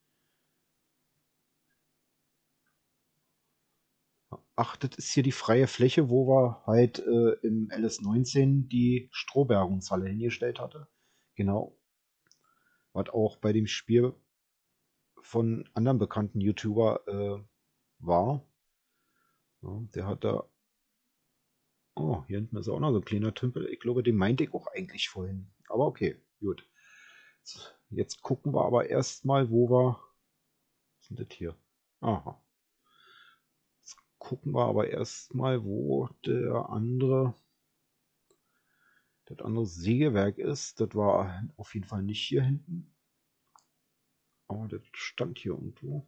Ach, das ist hier die freie Fläche, wo wir halt äh, im L S neunzehn die Strohbergungshalle hingestellt hatte. Genau. Was auch bei dem Spiel von anderen bekannten YouTuber äh, war. Ja, der hat da. Oh, hier hinten ist auch noch so ein kleiner Tümpel. Ich glaube, den meinte ich auch eigentlich vorhin. Aber okay, gut. Jetzt gucken wir aber erstmal, wo wir. Was ist denn das hier? Aha. Jetzt gucken wir aber erstmal, wo der andere. Das andere Sägewerk ist. Das war auf jeden Fall nicht hier hinten. Aber das stand hier irgendwo.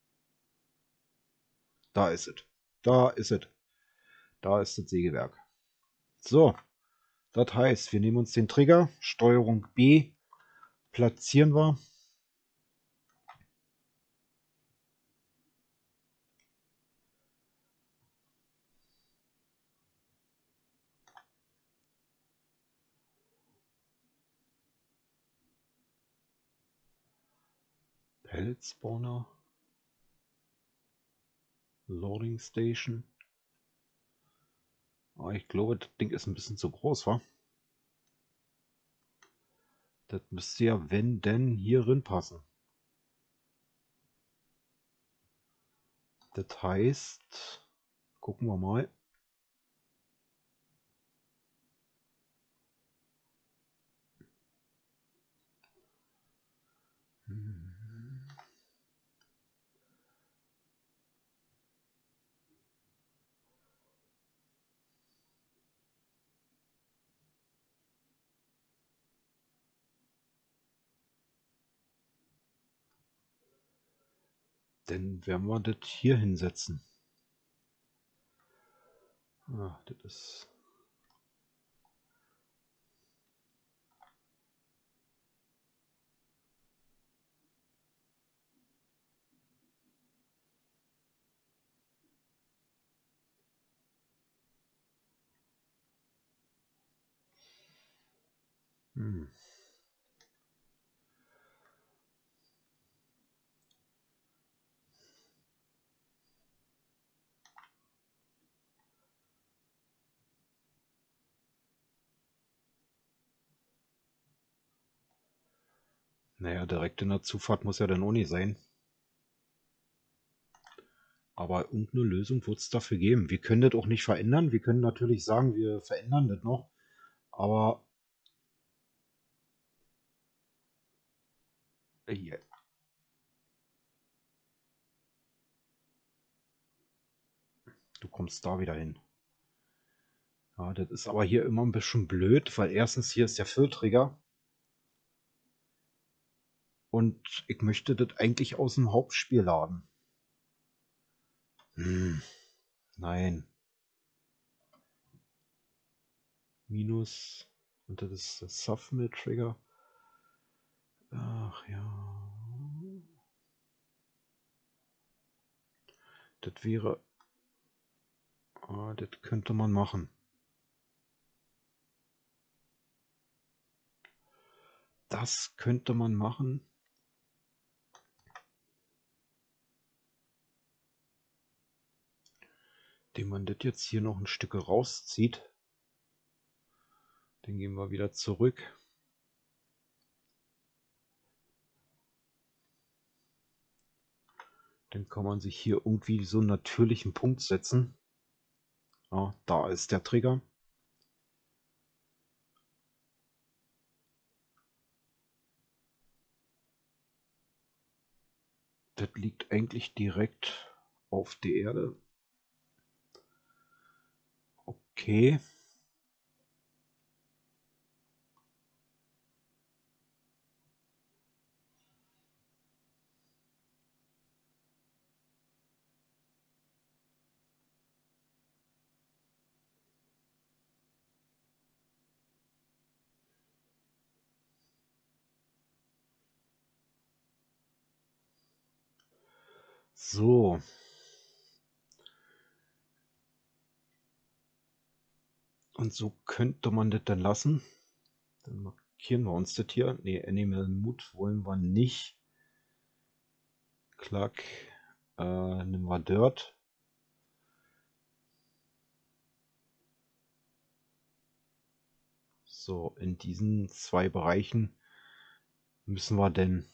Da ist es. Da ist es. Da ist das Sägewerk. So. Das heißt, wir nehmen uns den Trigger, Steuerung B, platzieren wir. Pellet Spawner. Loading Station. Oh, ich glaube, das Ding ist ein bisschen zu groß, wa? Das müsste ja, wenn denn, hier drin passen. Das heißt, gucken wir mal. Dann werden wir das hier hinsetzen. Ah, das ist. Hm. Naja, direkt in der Zufahrt muss ja dann auch nicht sein. Aber irgendeine Lösung wird es dafür geben. Wir können das auch nicht verändern. Wir können natürlich sagen, wir verändern das noch. Aber äh, du kommst da wieder hin. Ja, das ist aber hier immer ein bisschen blöd, weil erstens hier ist der Füllträger. Und ich möchte das eigentlich aus dem Hauptspiel laden. Hm, nein. Minus. Und das ist der Softmail-Trigger. Ach ja. Das wäre Ah, das könnte man machen. Das könnte man machen. Indem man das jetzt hier noch ein Stück rauszieht. Dann gehen wir wieder zurück. Dann kann man sich hier irgendwie so einen natürlichen Punkt setzen. Ja, da ist der Trigger. Das liegt eigentlich direkt auf der Erde. Okay. So. Und so könnte man das dann lassen. Dann markieren wir uns das hier. Ne, Animal Mood wollen wir nicht. Klack. Äh, nehmen wir Dirt. So, in diesen zwei Bereichen müssen wir denn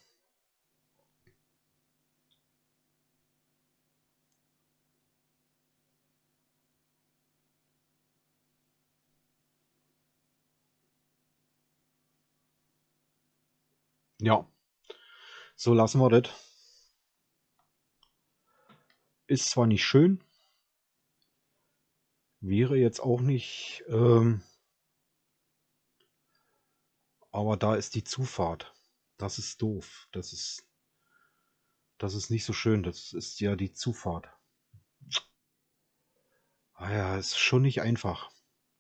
ja, so lassen wir das. Ist zwar nicht schön, wäre jetzt auch nicht, ähm, aber da ist die Zufahrt. Das ist doof. Das ist, das ist nicht so schön. Das ist ja die Zufahrt. Ah ja, ist schon nicht einfach.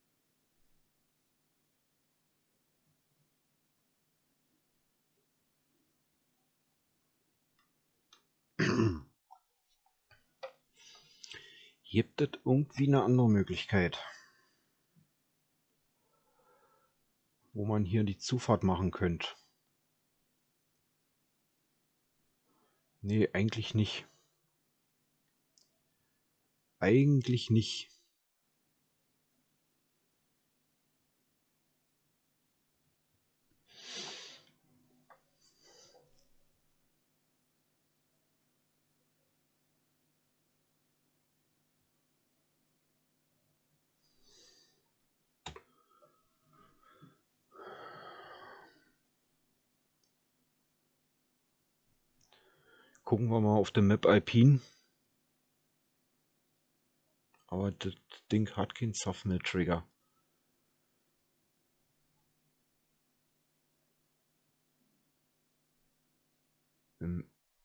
Gibt es irgendwie eine andere Möglichkeit, wo man hier die Zufahrt machen könnte? Nee, eigentlich nicht. Eigentlich nicht. Gucken wir mal auf der Map Alpine. Aber das Ding hat keinen Softmail-Trigger. Ähm,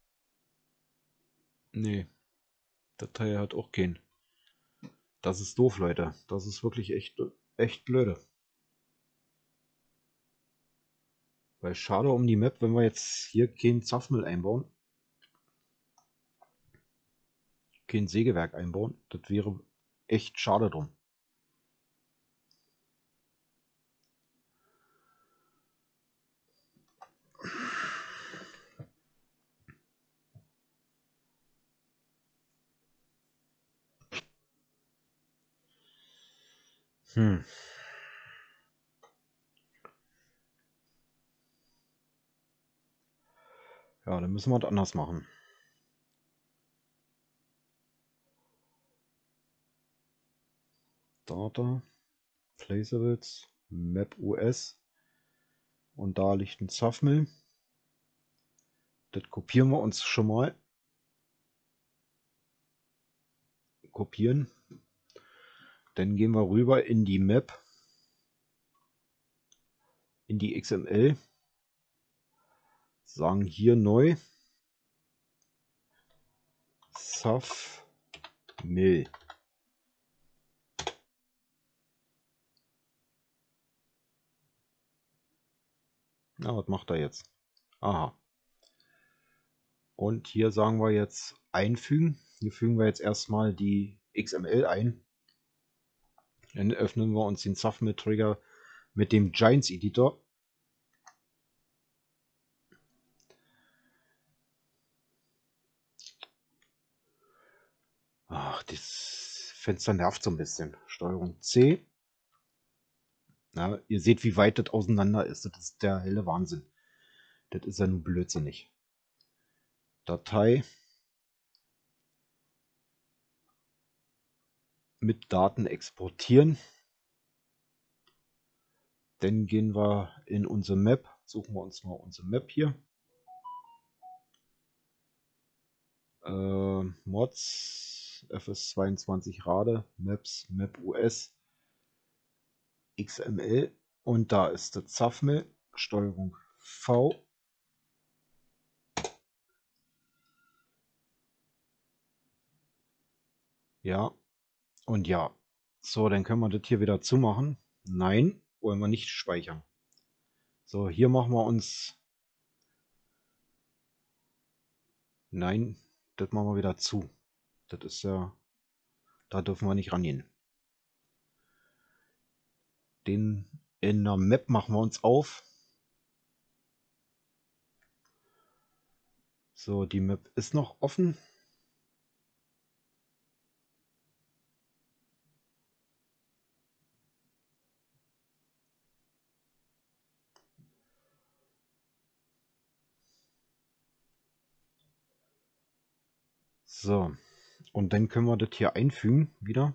nee, der Teil hat auch keinen. Das ist doof, Leute. Das ist wirklich echt, echt blöde. Weil schade um die Map, wenn wir jetzt hier kein Softmail einbauen. Kein Sägewerk einbauen. Das wäre echt schade drum. Hm. Ja, dann müssen wir das anders machen. Data, Placeables, Map O S. Und da liegt ein Softmail. Das kopieren wir uns schon mal. Kopieren. Dann gehen wir rüber in die Map. In die X M L. Sagen hier neu. Softmail. Na, was macht er jetzt? Aha. Und hier sagen wir jetzt einfügen. Hier fügen wir jetzt erstmal die X M L ein. Dann öffnen wir uns den Safmill-Trigger mit dem Giants Editor. Ach, das Fenster nervt so ein bisschen. Steuerung C. Ja, ihr seht, wie weit das auseinander ist. Das ist der helle Wahnsinn. Das ist ja nun blödsinnig. Datei mit Daten exportieren. Dann gehen wir in unsere Map. Suchen wir uns mal unsere Map hier. Äh, Mods, F S zweiundzwanzig Rade, Maps, Map U S, X M L und da ist das Safmill, Steuerung V. Ja, und ja. So, dann können wir das hier wieder zumachen. Nein, wollen wir nicht speichern. So, hier machen wir uns... Nein, das machen wir wieder zu. Das ist ja... Da dürfen wir nicht rangehen. Den in der Map machen wir uns auf. So, die Map ist noch offen. So, und dann können wir das hier einfügen wieder.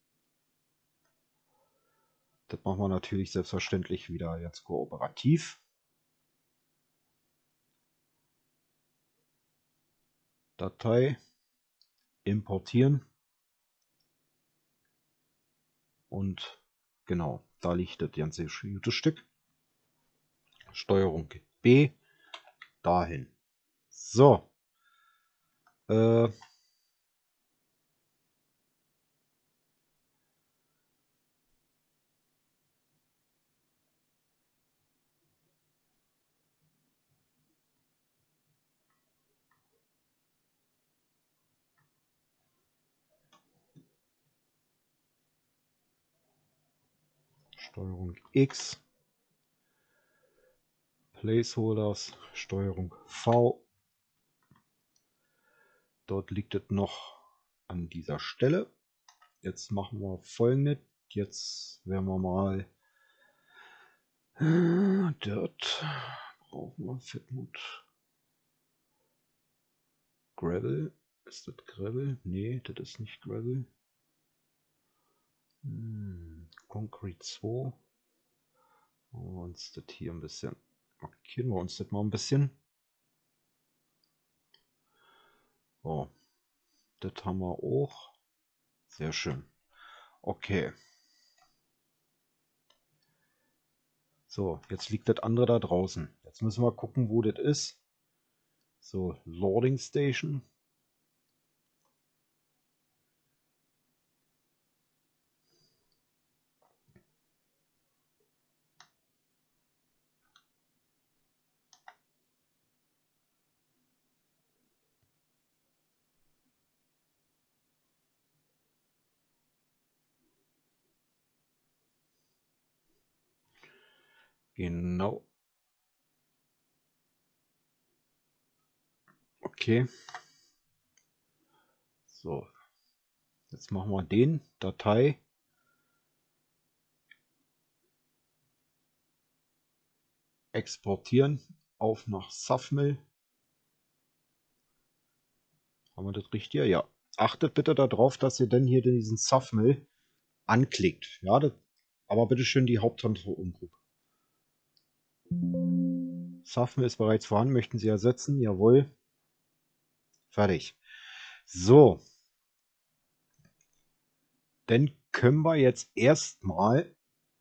Das machen wir natürlich selbstverständlich wieder jetzt kooperativ. Datei importieren. Und genau, da liegt das ganze gute Stück. Steuerung B dahin. So. Äh, Steuerung X. Placeholders. Steuerung V. Dort liegt es noch an dieser Stelle. Jetzt machen wir Folgendes. Jetzt werden wir mal äh, dort brauchen wir Fitmut. Gravel. Ist das Gravel? Nee, das ist nicht Gravel. Hm, Concrete zwei. Machen wir uns das hier ein bisschen. Markieren wir uns das mal ein bisschen. So, das haben wir auch. Sehr schön. Okay. So, jetzt liegt das andere da draußen. Jetzt müssen wir gucken, wo das ist. So, Loading Station. Genau. Okay. So. Jetzt machen wir den. Datei. Exportieren. Auf nach Safmill. Haben wir das richtig? Ja. Achtet bitte darauf, dass ihr dann hier diesen Safmill anklickt. Ja, das, aber bitte schön die Haupttastatur umdrücken. Safmill ist bereits vorhanden. Möchten Sie ersetzen? Jawohl. Fertig. So. Dann können wir jetzt erstmal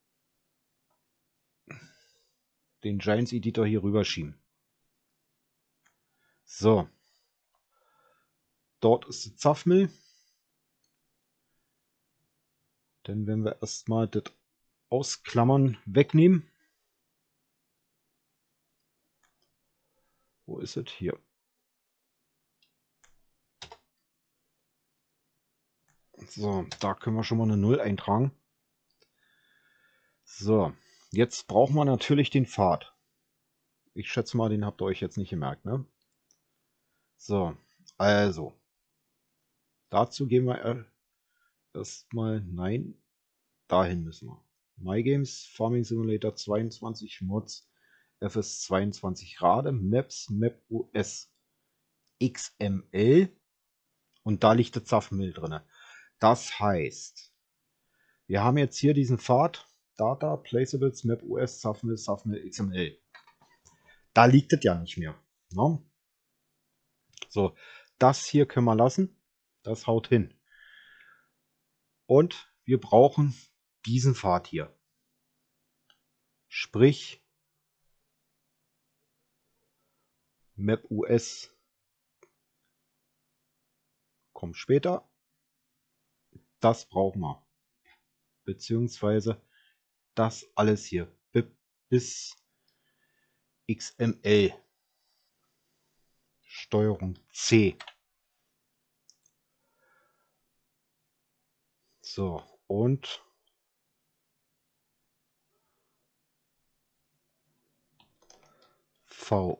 den Giants Editor hier rüberschieben. So. Dort ist die Safmill. Dann werden wir erstmal das Ausklammern wegnehmen. Wo ist es? Hier. So, da können wir schon mal eine null eintragen. So, jetzt brauchen wir natürlich den Pfad. Ich schätze mal, den habt ihr euch jetzt nicht gemerkt, ne? So, also, dazu gehen wir erstmal, nein, dahin müssen wir. MyGames, Farming Simulator zweiundzwanzig, Mods, F S zweiundzwanzig Rade, Maps, MapOS, X M L und da liegt der Zapfmüll drin. Das heißt, wir haben jetzt hier diesen Pfad, Data, Placeables, MapOS, Zapfmüll, Zapfmüll, X M L. Da liegt es ja nicht mehr. Ne? So, das hier können wir lassen. Das haut hin. Und wir brauchen diesen Pfad hier. Sprich, MapOS kommt später. Das brauchen wir. Beziehungsweise das alles hier. Bis X M L. Steuerung C. So, und V.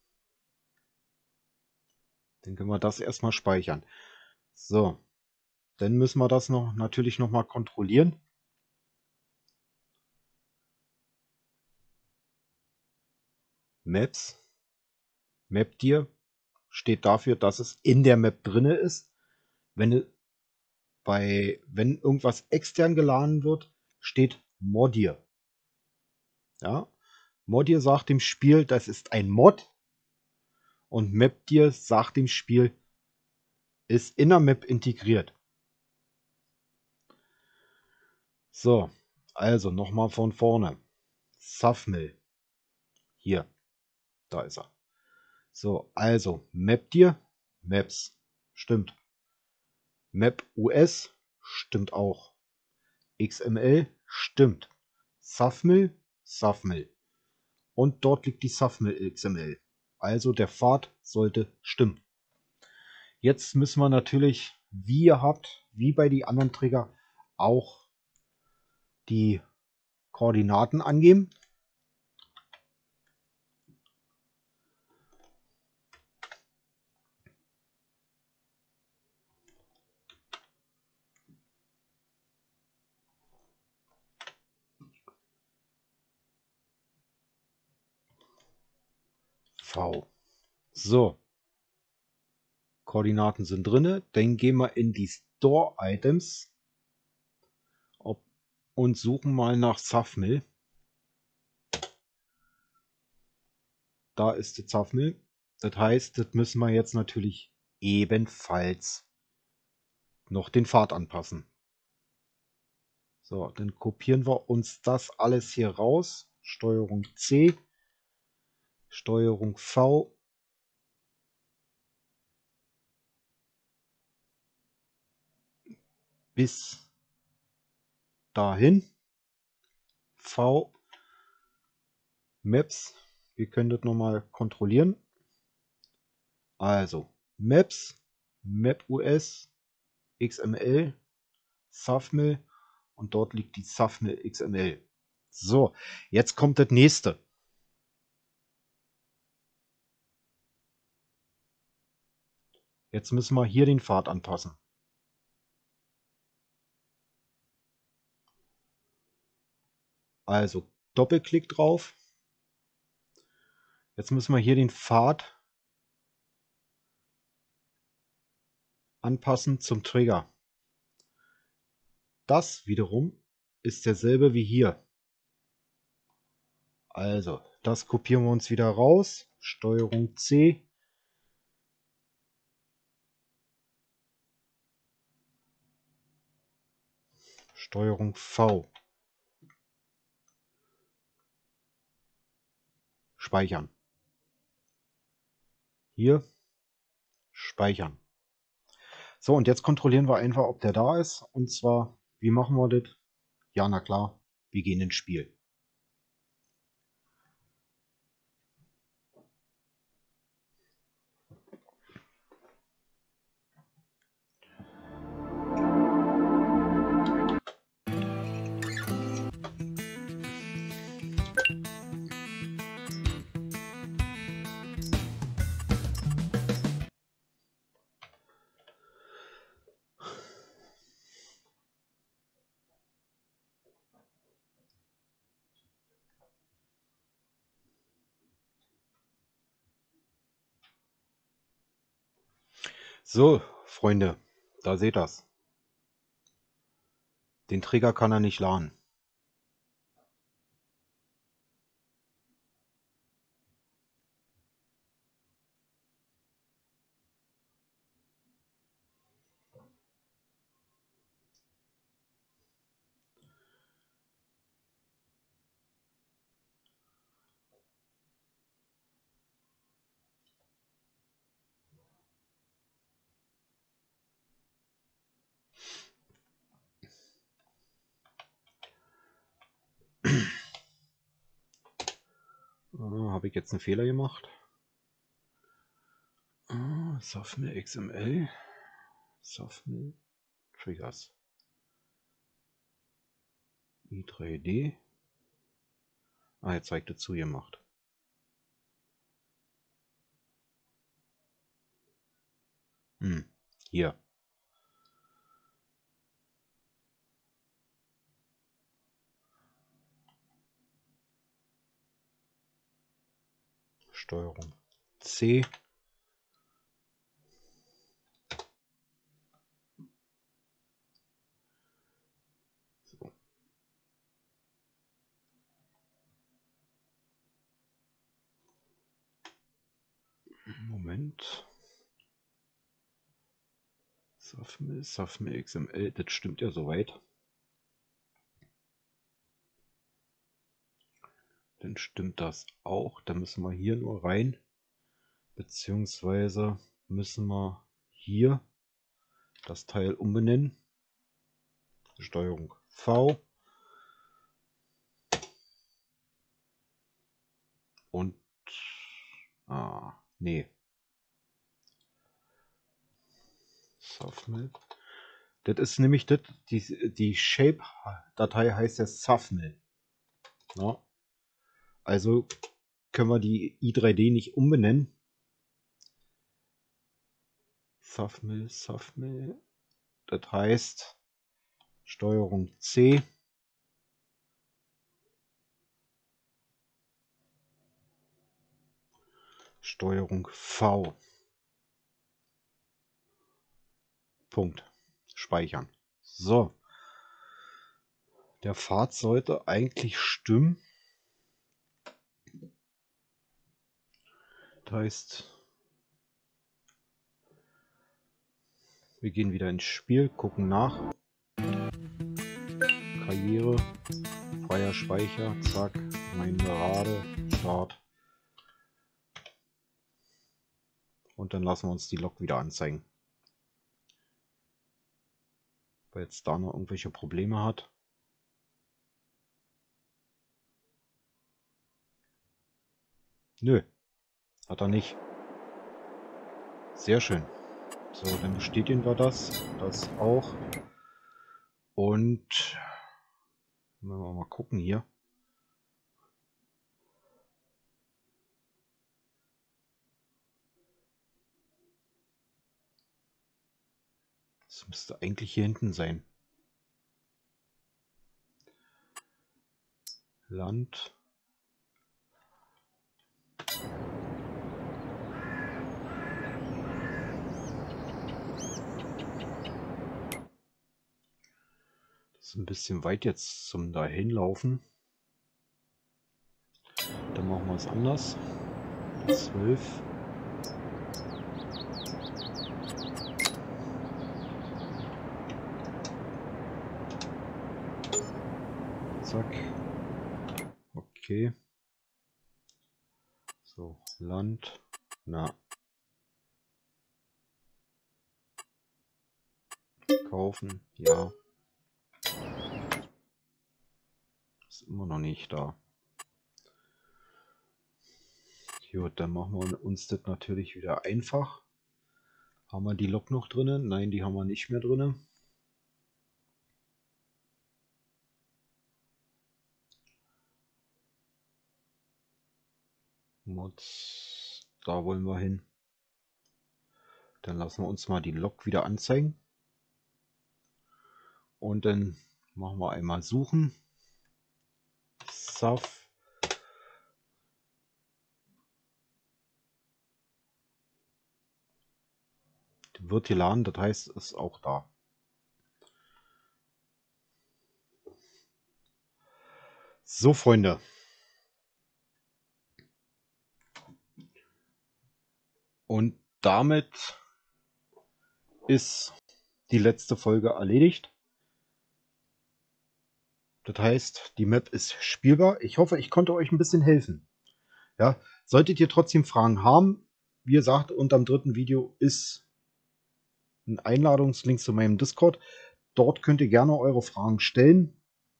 Dann können wir das erstmal speichern. So, dann müssen wir das noch natürlich noch mal kontrollieren. Maps. Mapdir steht dafür, dass es in der Map drinne ist. Wenn bei wenn irgendwas extern geladen wird, steht Modier. Ja, Modier sagt dem Spiel, das ist ein Mod. Und Mapdir sagt dem Spiel, ist in der Map integriert. So, also nochmal von vorne. Zapfmüll. Hier, da ist er. So, also Mapdir, Maps, stimmt. MapOS, stimmt auch. X M L, stimmt. Zapfmüll, Zapfmüll. Und dort liegt die Zapfmüll X M L. Also der Pfad sollte stimmen. Jetzt müssen wir natürlich, wie ihr habt, wie bei den anderen Trigger, auch die Koordinaten angeben. V. So. Koordinaten sind drin. Dann gehen wir in die Store Items und suchen mal nach Zapfmüll. Da ist der Zapfmüll. Das heißt, das müssen wir jetzt natürlich ebenfalls noch den Pfad anpassen. So, dann kopieren wir uns das alles hier raus. Steuerung C, Steuerung V. Bis dahin. V. Maps. Wir können das nochmal kontrollieren. Also Maps, MapOS, X M L, Zapfmüll und dort liegt die Zapfmüll X M L. So, jetzt kommt das nächste. Jetzt müssen wir hier den Pfad anpassen. Also Doppelklick drauf. Jetzt müssen wir hier den Pfad anpassen zum Trigger. Das wiederum ist derselbe wie hier. Also, das kopieren wir uns wieder raus. Steuerung C. Steuerung V. Speichern. Hier. Speichern. So, und jetzt kontrollieren wir einfach, ob der da ist. Und zwar, wie machen wir das? Ja, na klar, wir gehen ins Spiel. So, Freunde, da seht ihr's. Den Trigger kann er nicht laden. Ah, habe ich jetzt einen Fehler gemacht? Ah, Sofmil X M L, Sofmil Triggers, i drei D. Ah, jetzt zeigt er zugemacht. Hm, hier. Steuerung C. So. Moment. Sofmil, Sofmil X M L, das stimmt ja soweit. Dann stimmt das auch. Da müssen wir hier nur rein. Beziehungsweise müssen wir hier das Teil umbenennen. Steuerung V. Und ah, nee. Sofmil. Das ist nämlich das, die, die Shape-Datei heißt ja Sofmil. Ja. Also können wir die i drei D nicht umbenennen. Sofmil, Sofmil. Das heißt Steuerung C. Steuerung V. Punkt. Speichern. So. Der Pfad sollte eigentlich stimmen. Das heißt, wir gehen wieder ins Spiel, gucken nach. Karriere, freier Speicher, zack, mein Gerade, Start. Und dann lassen wir uns die Lok wieder anzeigen. Weil jetzt da noch irgendwelche Probleme hat. Nö, hat er nicht. Sehr schön. So, dann bestätigen wir das. Das auch. Und wenn wir mal gucken hier. Das müsste eigentlich hier hinten sein. Land. Das ist ein bisschen weit jetzt zum dahinlaufen. Dann machen wir es anders. zwölf. Zack. Okay. So, Land. Na. Kaufen. Ja. Ist immer noch nicht da. Gut, dann machen wir uns das natürlich wieder einfach. Haben wir die Lok noch drinnen? Nein, die haben wir nicht mehr drinnen. Mods, da wollen wir hin. Dann lassen wir uns mal die Lok wieder anzeigen. Und dann machen wir einmal suchen. Sof. wird geladen, das heißt, ist auch da. So, Freunde. Und damit ist die letzte Folge erledigt. Das heißt, die Map ist spielbar. Ich hoffe, ich konnte euch ein bisschen helfen. Ja, solltet ihr trotzdem Fragen haben, wie gesagt, unterm dritten Video ist ein Einladungslink zu meinem Discord. Dort könnt ihr gerne eure Fragen stellen.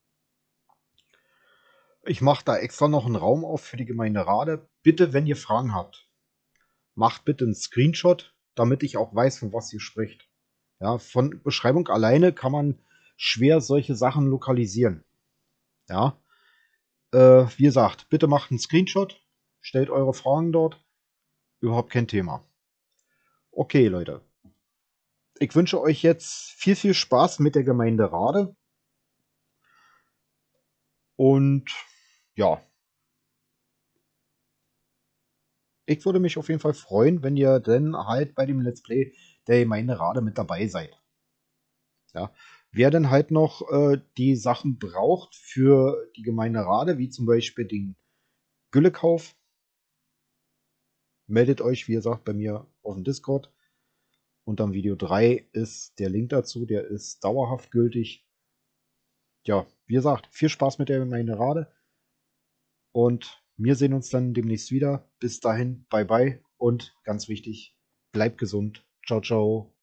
Ich mache da extra noch einen Raum auf für die Gemeinde Rade. Bitte, wenn ihr Fragen habt, macht bitte einen Screenshot, damit ich auch weiß, von was ihr spricht. Ja, von Beschreibung alleine kann man schwer solche Sachen lokalisieren. Ja, äh, wie gesagt, bitte macht einen Screenshot, stellt eure Fragen dort. Überhaupt kein Thema. Okay, Leute. Ich wünsche euch jetzt viel, viel Spaß mit der Gemeinde Rade. Und ja, ich würde mich auf jeden Fall freuen, wenn ihr dann halt bei dem Let's Play der Gemeinde Rade mit dabei seid. Ja, wer dann halt noch äh, die Sachen braucht für die Gemeinde Rade, wie zum Beispiel den Güllekauf, meldet euch, wie gesagt, bei mir auf dem Discord. Unterm Video drei ist der Link dazu, der ist dauerhaft gültig. Ja, wie gesagt, viel Spaß mit der Gemeinde Rade. Und wir sehen uns dann demnächst wieder. Bis dahin, bye bye und ganz wichtig, bleibt gesund. Ciao, ciao.